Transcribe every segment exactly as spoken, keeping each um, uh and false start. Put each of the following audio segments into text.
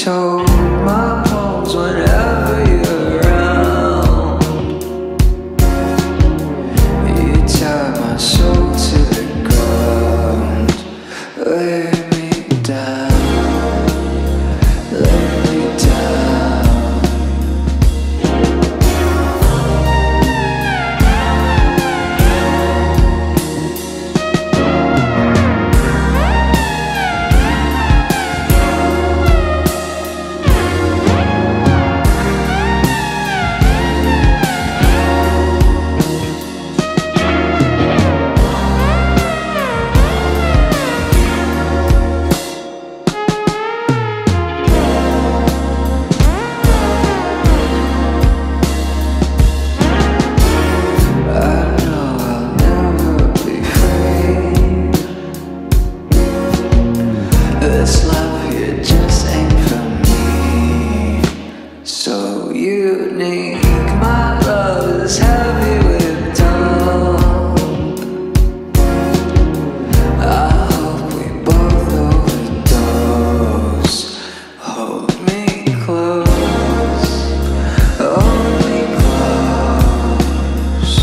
told my bones whenever you're around. You tie my soul to the ground. Lay me down, lay me down. This love here just ain't for me. So unique, my love is heavy with dawn. I hope we both overdose. Hold me close, hold me close.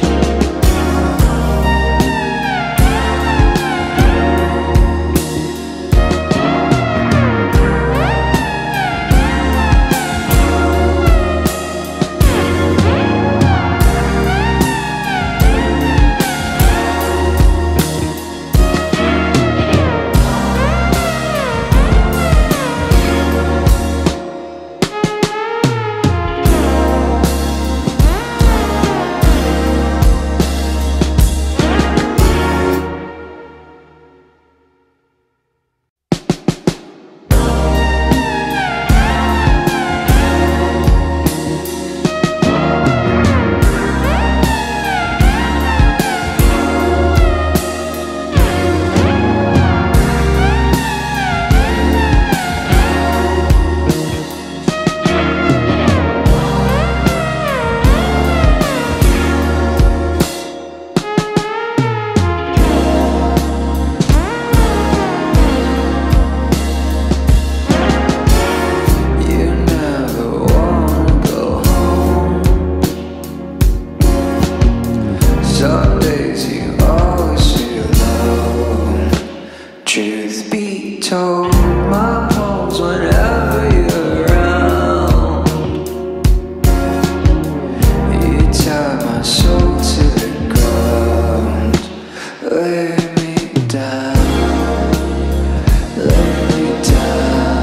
Some days you always feel alone. Truth be told, my bones whenever you're around. You tie my soul to the ground. Lay me down, lay me down.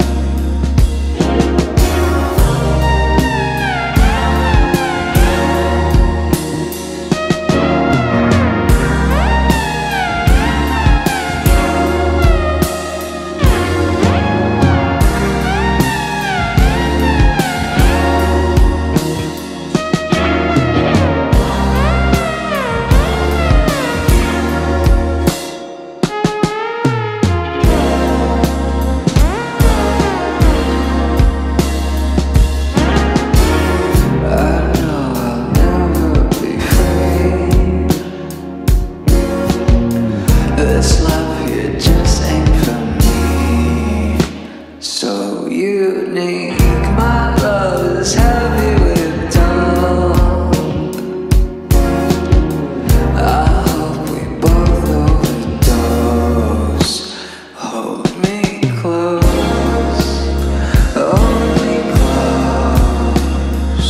This love here just ain't for me. So unique, my love is heavy with dawn. I hope we both overdose. Hold me close, hold me close.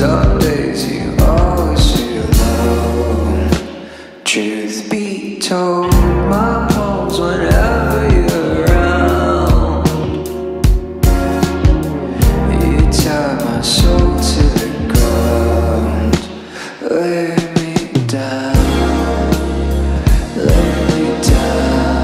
Some days you always feel alone. Truth be told, my poems whenever you're around. You tie my soul to the ground. Lay me down, lay me down.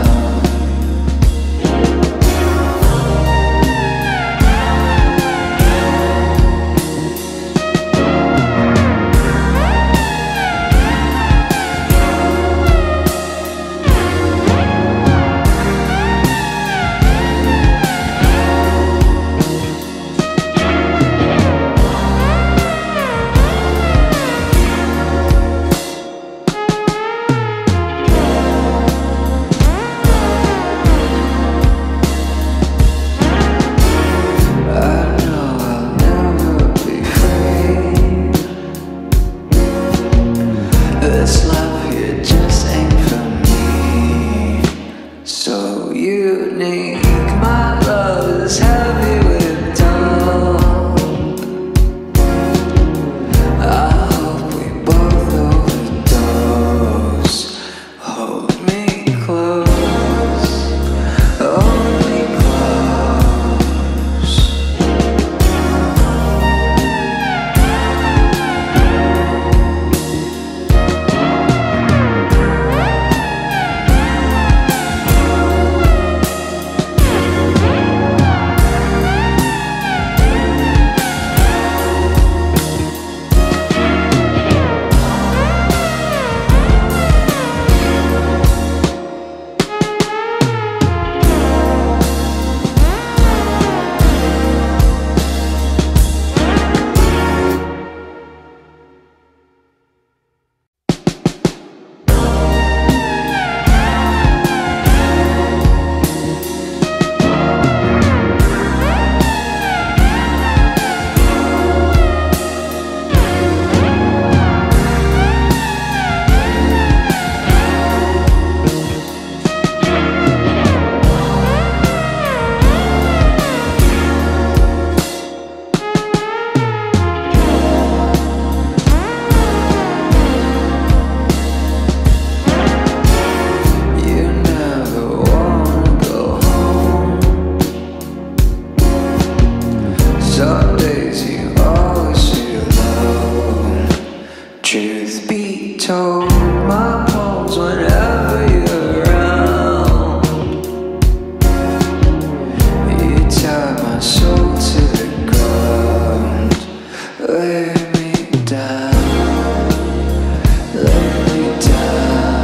This love here just ain't for me. So unique, my love is heavy with dawn. I hope we both overdose. Hold me close, hold me close. Some days you always feel alone. Truth be told, my poems whenever you're around. You tie my soul to the ground. Lay me down, lay me down.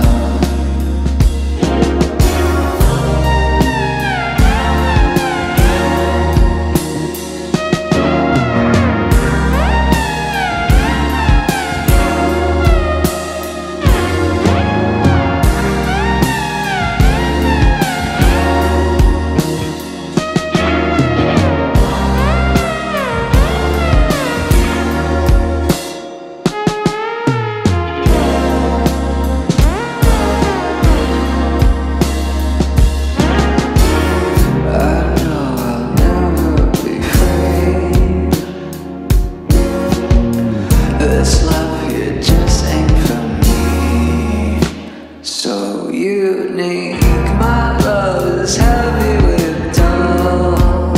This love here just ain't for me. So unique, my love is heavy with dawn.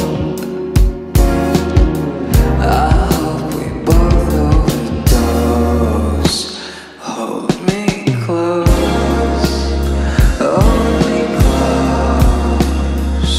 I hope we both overdose. Hold me close, hold me close.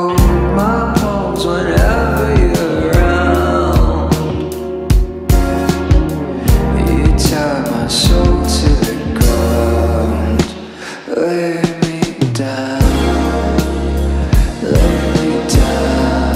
told my palms whenever you're around. You tie my soul to the ground. Lay me down, lay me down.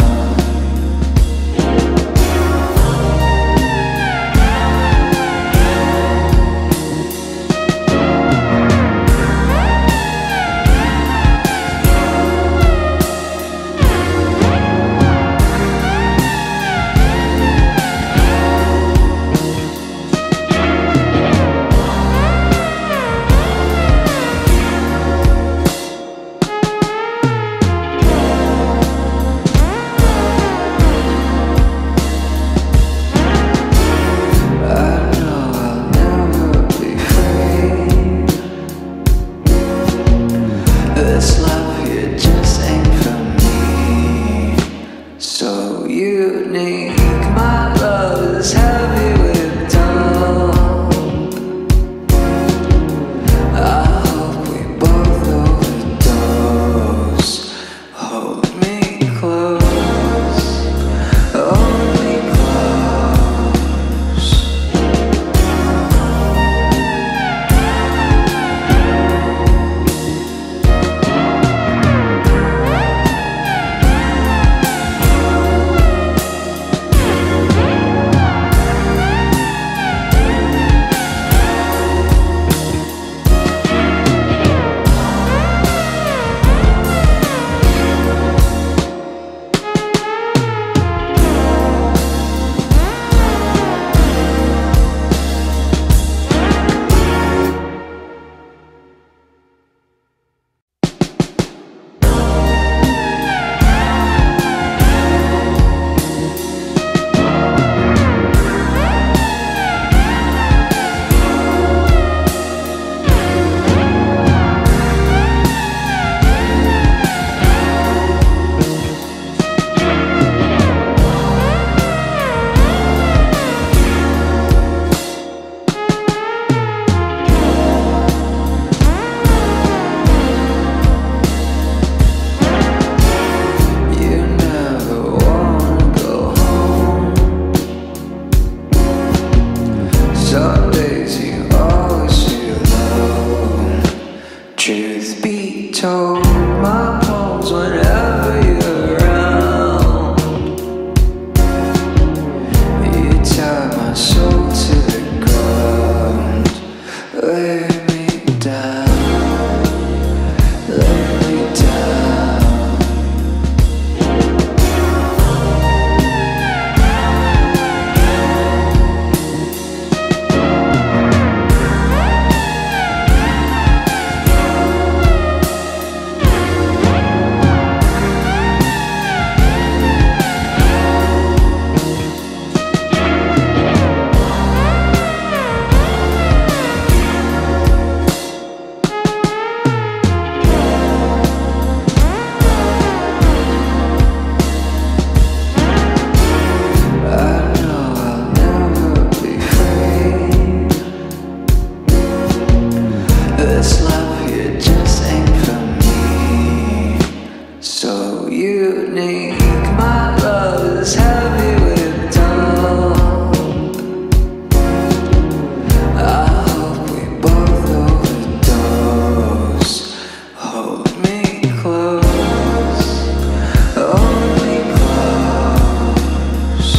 This love here just ain't for me. So unique, my love is heavy with doubt. I hope we both overdose. Hold me close, hold me close. Some days you always feel alone. Truth be told, my palms whenever you're around. You tie my soul to the ground. Lay me down, lay me down. This love here just ain't for me. So unique, my love is heavy with doubt. I hope we both overdose. Hold me close, hold me close.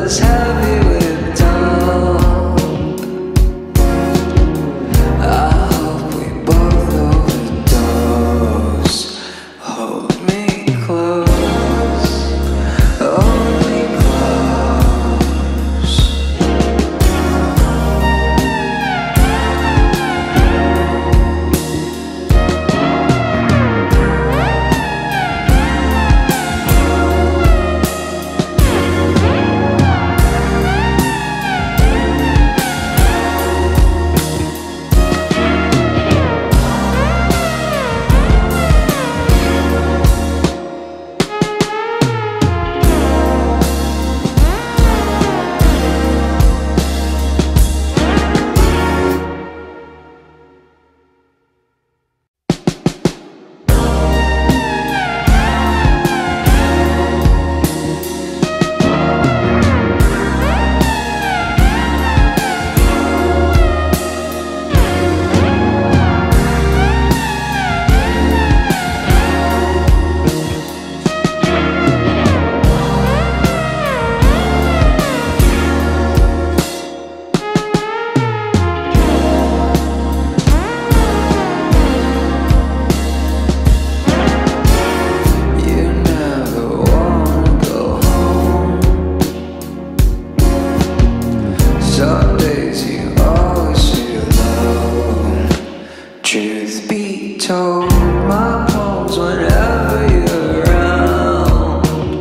is heavy with dawn. I hope we both overdose. Hold me close, only close. Some days you always feel alone. Truth be told, my home's whenever you're around.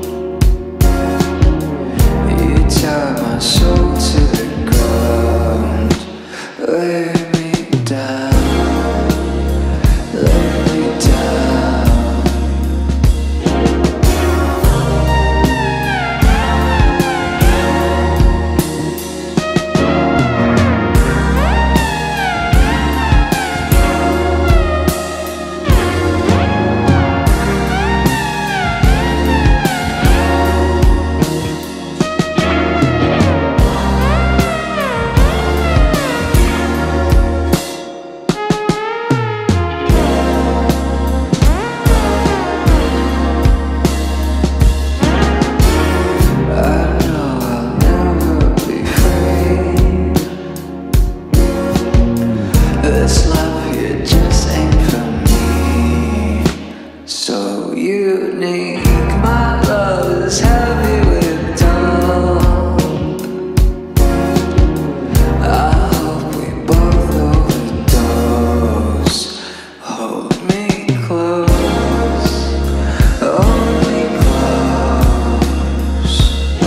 You tie my soul to the ground. Lay me down, lay me down. This love here just ain't for me. So unique, my love is heavy with dawn. I hope we both overdose. Hold me close, only close.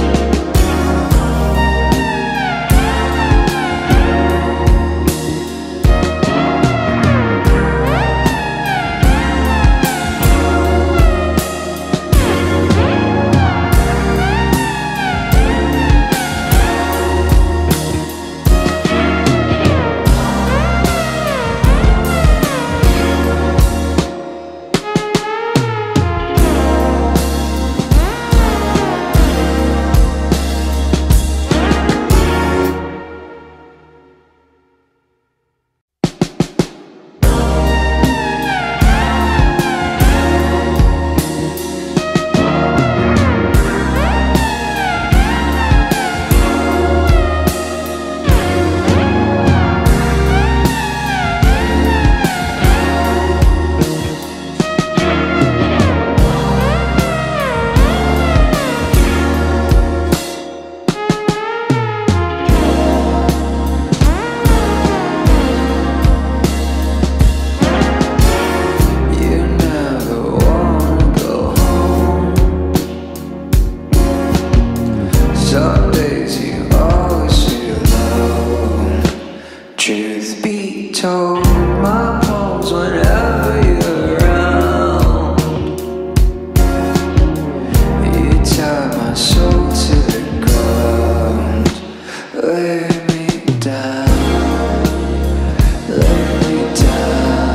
Some days you always feel alone. Truth be told, my home's whenever you're around. You tie my soul to the ground. Lay me down, lay me down.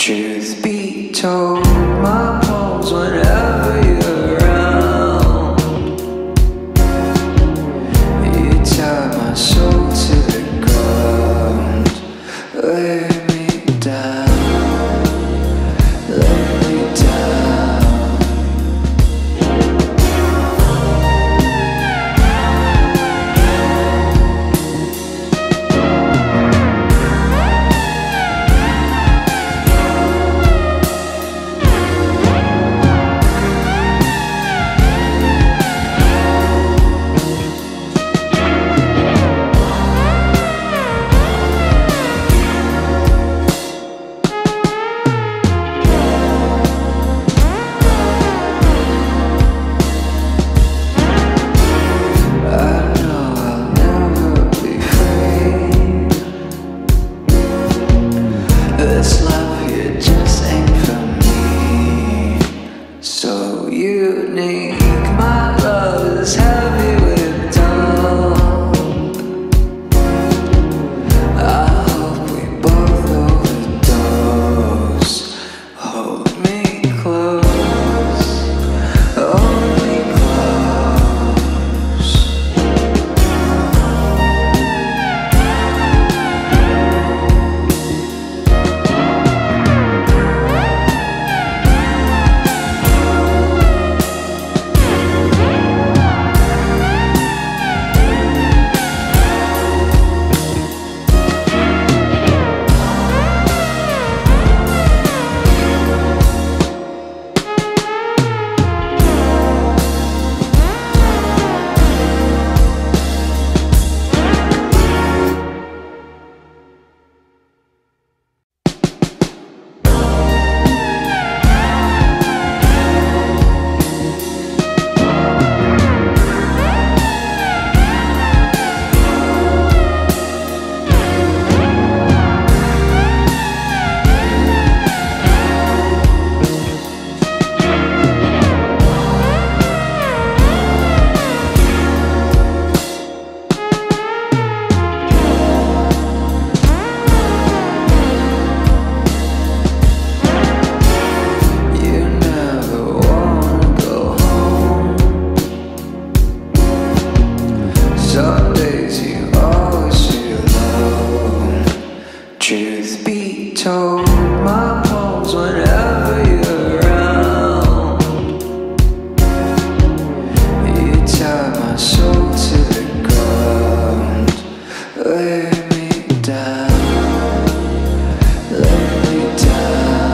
Truth be told, my palms whenever you're around. You tie my soul to the ground. Lay me down, lay me down. This love here just ain't for me. So unique, my love is heavy with dawn. I hope we both overdose. Hold me close, hold me close. Some days you always feel alone. Truth be told, my palms whenever you're around. You tie my soul to the ground. Lay me down, lay me down.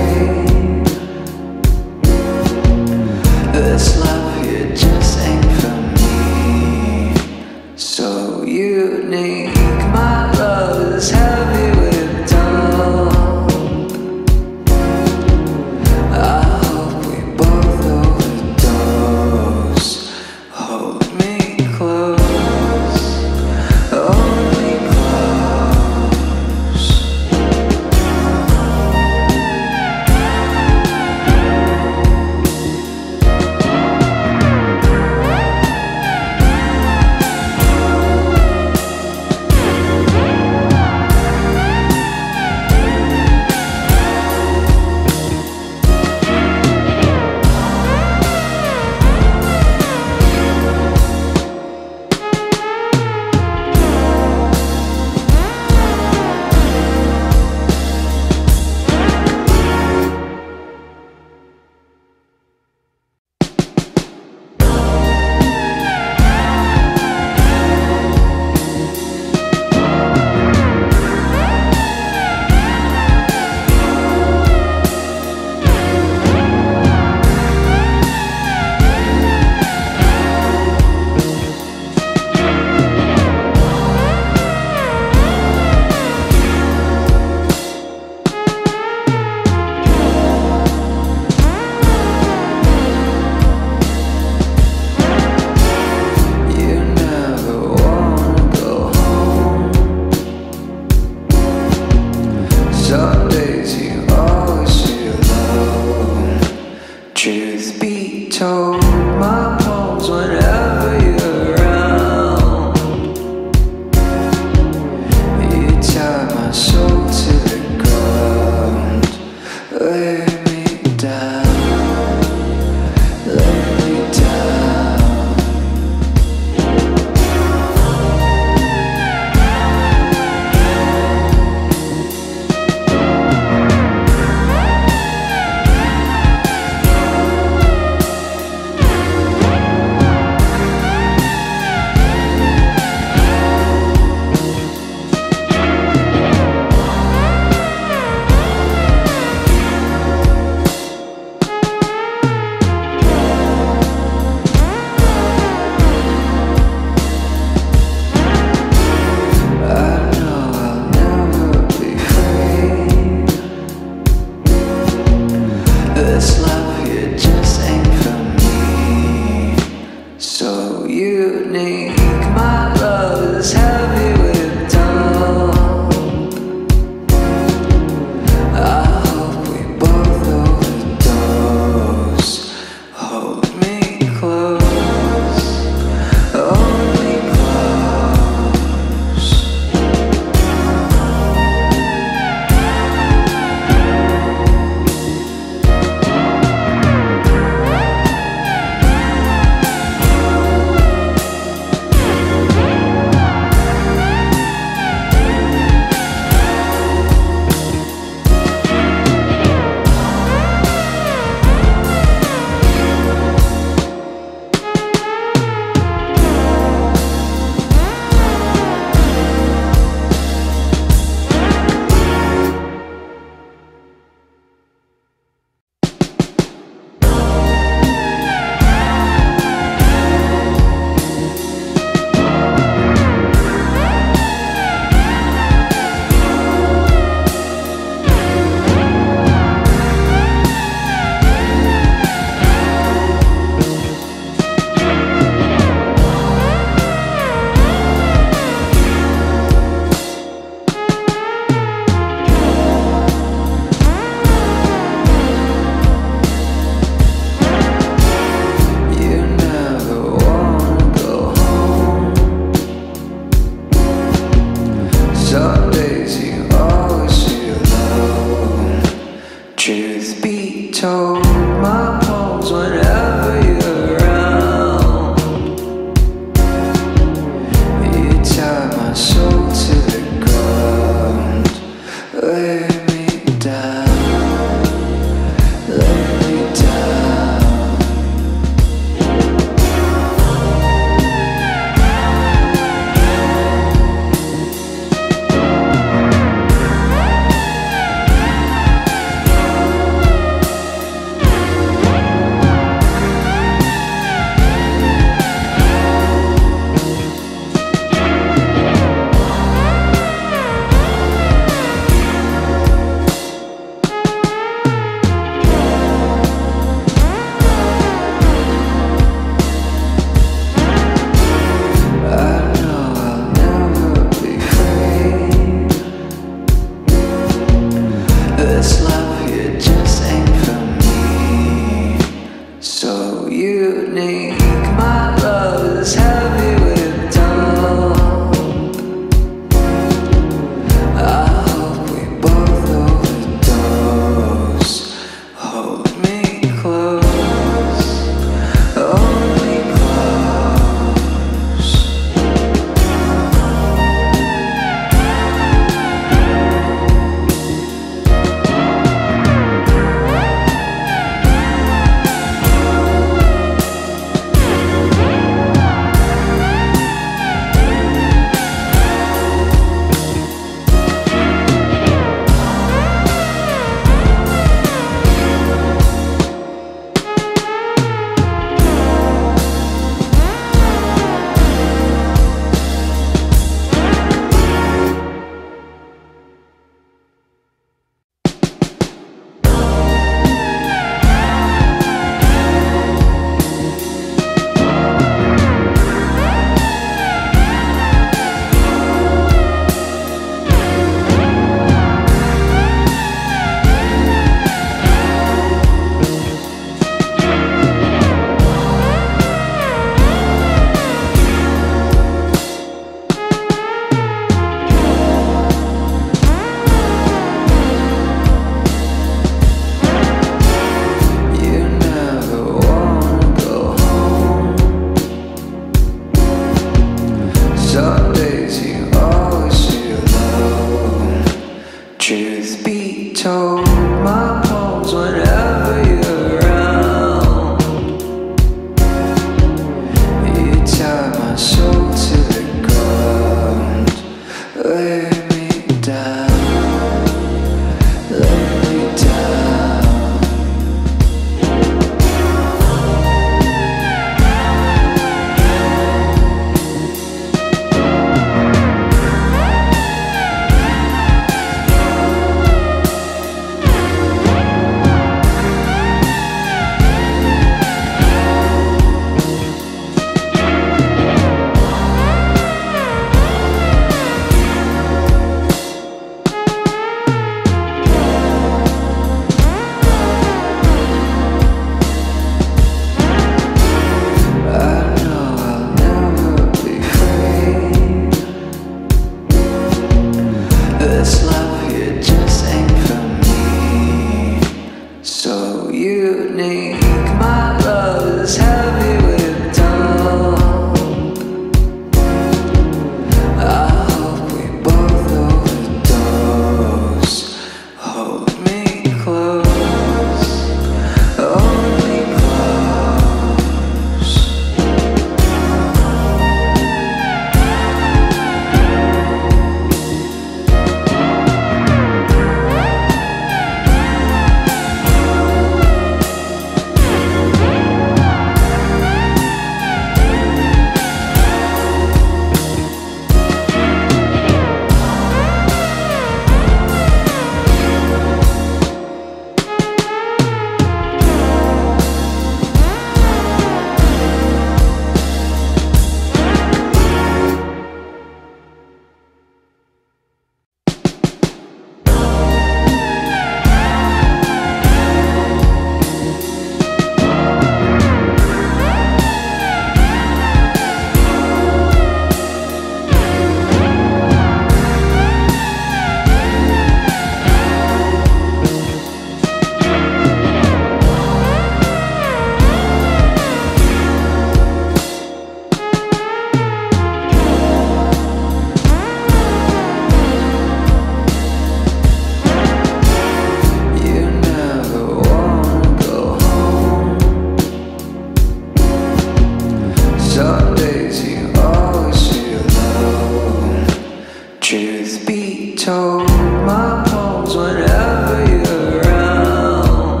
Truth be told, my palms whenever you're around.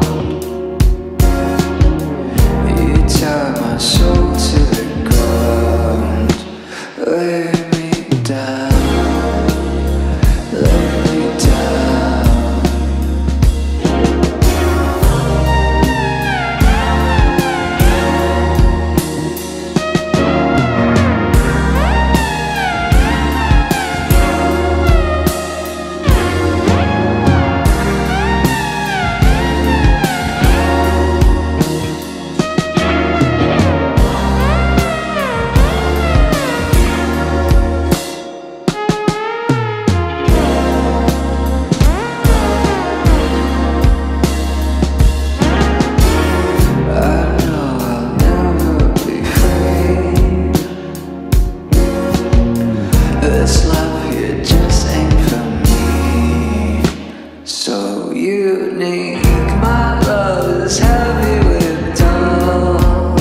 You tie my soul to the ground. Lay me down, lay me down. This love here just ain't for me. So unique, my love is heavy with dawn.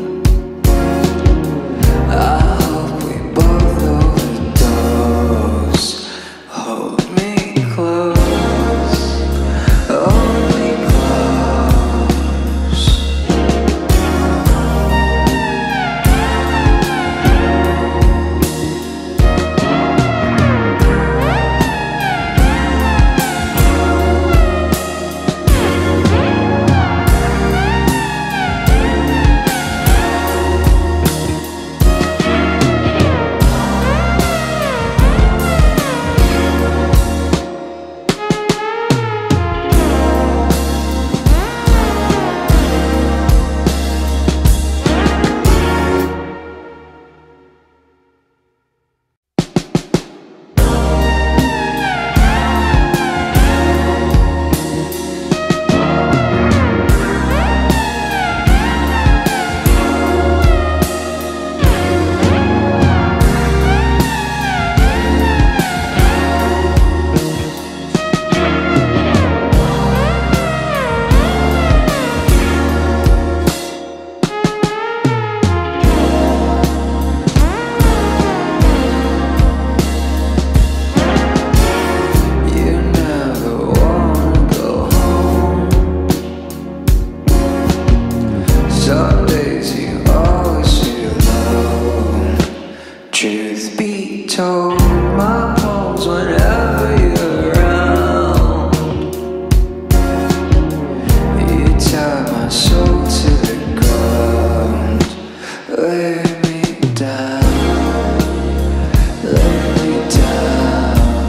I hope we both overdose. Hold me close, hold me close. Some days you always feel alone. Truth be told, my palms whenever you're around. You tie my soul to the ground. Lay me down, lay me down.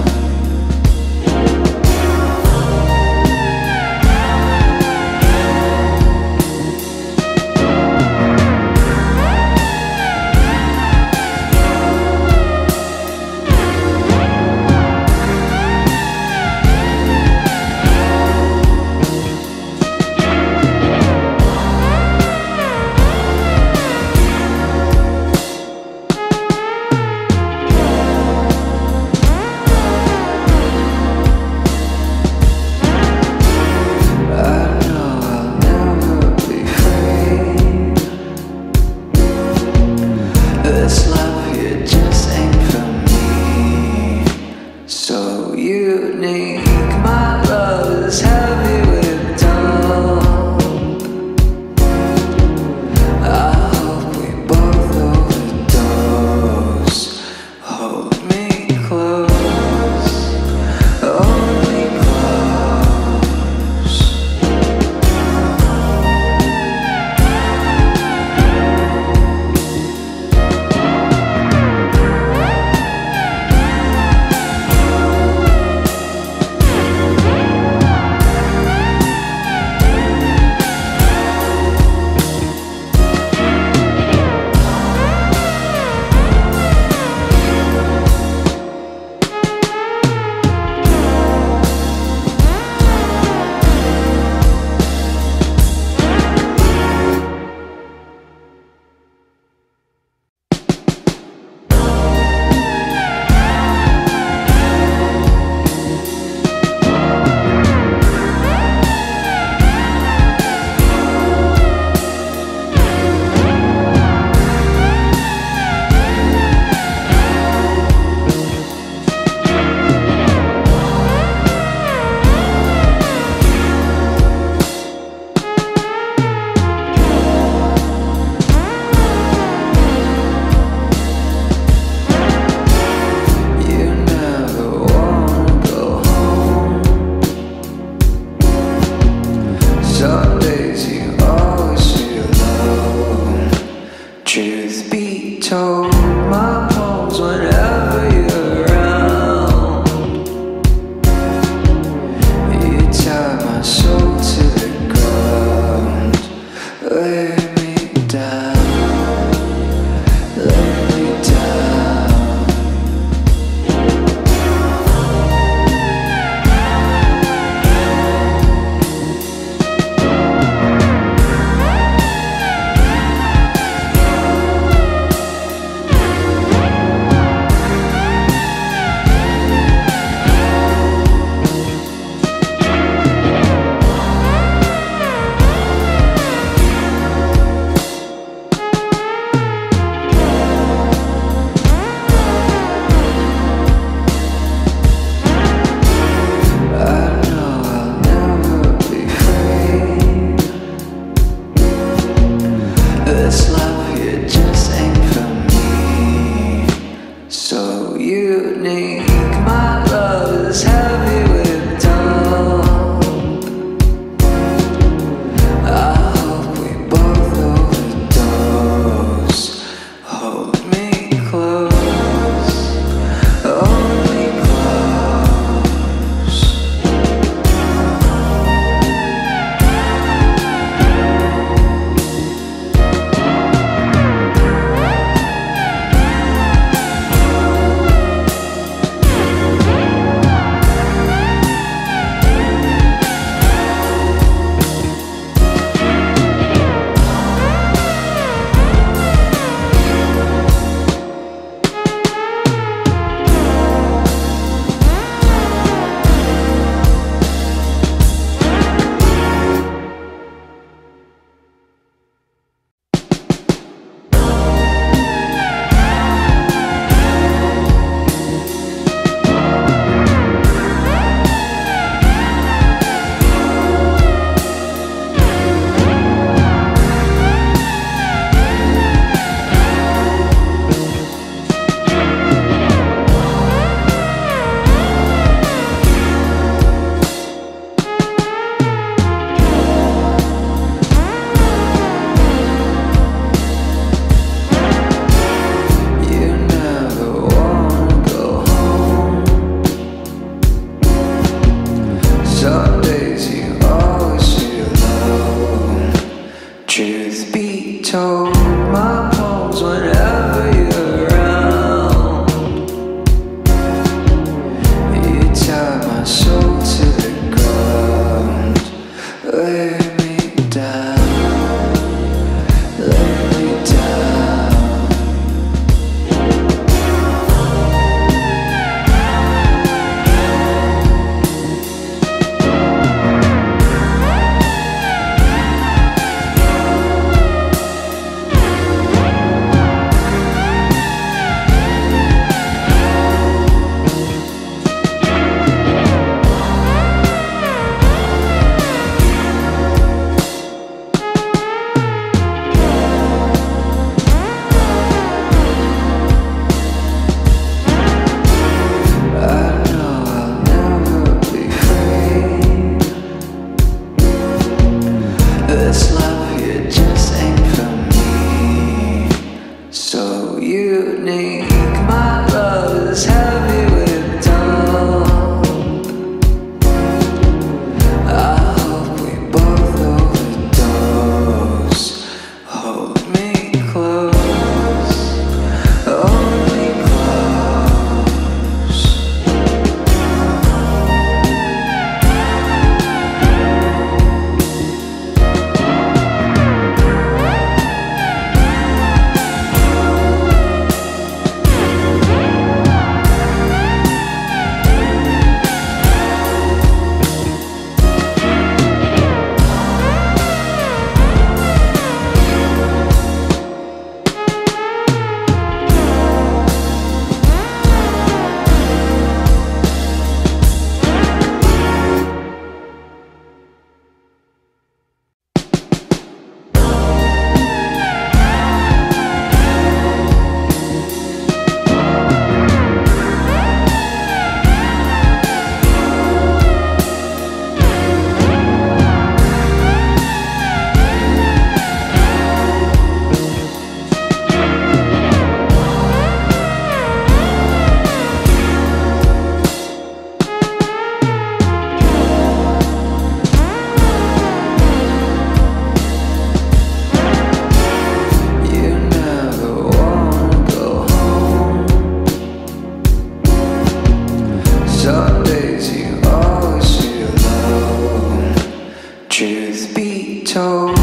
This love here just ain't for me. So unique, my love is heavy with dawn. I hope we both overdose. Hold me close, hold me close. unique. My love is heavy with doubt. I hope we both overdose. Hold me close, hold me close. Some days you always feel alone. Truth be told, my poems whenever you're around. You tie my soul to the ground. Lay me down, lay me down. This love here just ain't for me. So unique, my love is heavy with doubt. I hope we both overdose. Hold me close, hold me close. Some days you always feel alone. Truth be told,